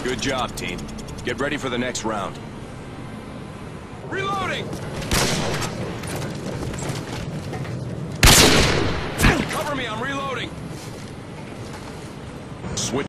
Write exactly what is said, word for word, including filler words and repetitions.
Good job, team. Get ready for the next round. Reloading! Cover me, I'm reloading!